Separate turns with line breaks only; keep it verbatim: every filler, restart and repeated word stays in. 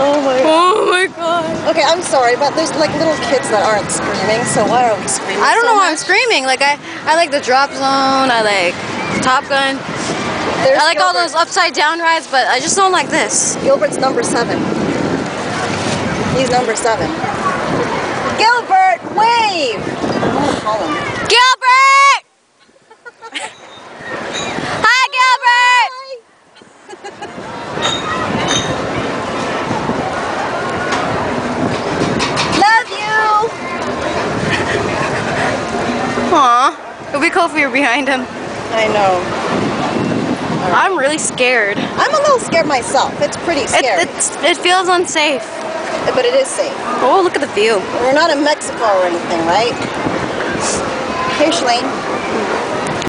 Oh my god.
Oh my god.
Okay, I'm sorry, but there's like little kids that aren't screaming, so why are we screaming?
I don't
so
know why I'm
much?
screaming. Like I, I like the Drop Zone. I like Top Gun.
There's
I like all
Gilbert.
those upside down rides, but I just don't like this.
Gilbert's number seven. He's number seven. Gilbert, wave! Oh, call him.
Gilbert! Hi, Gilbert!
Love you!
Aw, it'd be cool if we were behind him.
I know.
I'm really scared.
I'm a little scared myself. It's pretty
It,
scary.
it's, it feels unsafe.
But it is safe.
Oh, look at the view.
We're not in Mexico or anything, right? Hey, Shalane.